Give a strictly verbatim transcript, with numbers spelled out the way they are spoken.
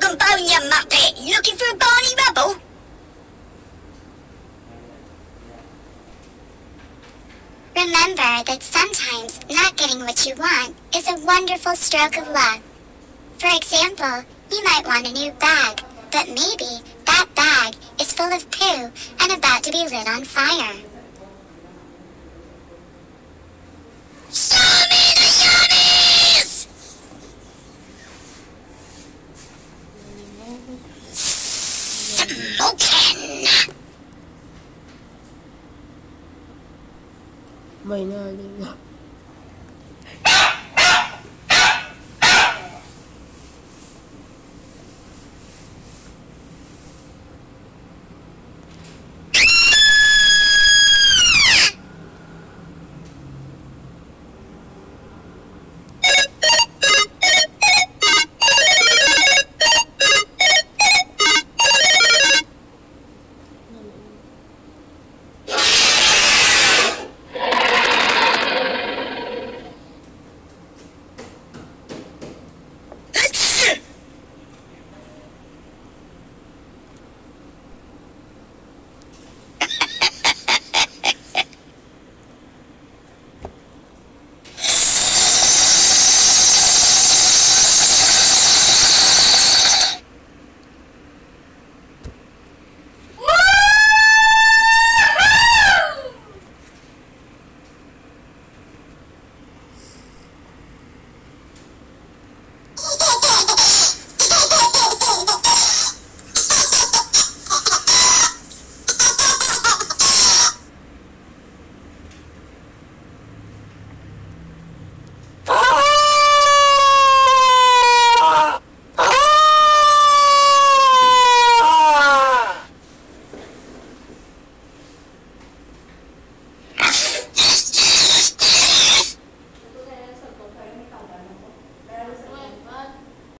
trombone, you muppet! Looking for a Barney Rubble? Remember that sometimes not getting what you want is a wonderful stroke of luck. For example, you might want a new bag, but maybe that bag is full of poo and about to be lit on fire. Show me the yummies! Smoking! May na,